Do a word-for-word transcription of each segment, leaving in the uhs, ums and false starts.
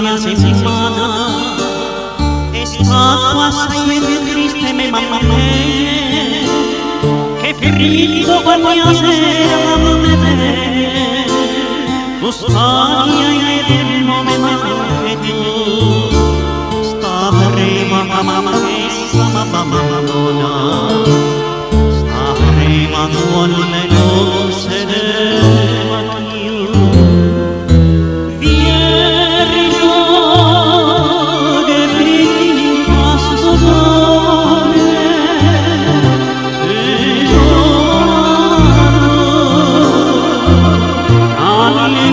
mia settimana è stato assai triste me mamma mia, che fritto quella sera me vede, tu stavi e nome manche tu, staremo a mamma messa mamma mamma, staremo con le nostre devano io. VIERNO che brigli in pasto d'ore e l'oro alle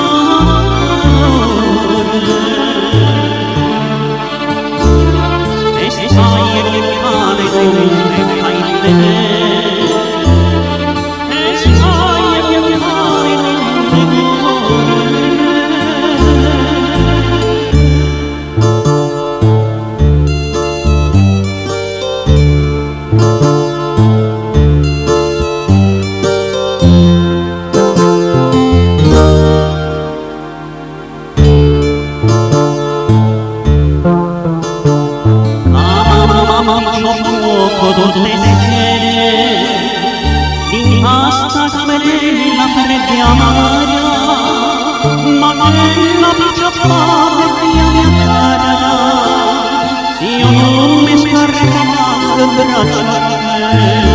colore e stai il male dove fai vedere. Tutte sere impasta quella fredda amara, ma quella picciappada mia mia cara, se io non mi scaricavo il braccio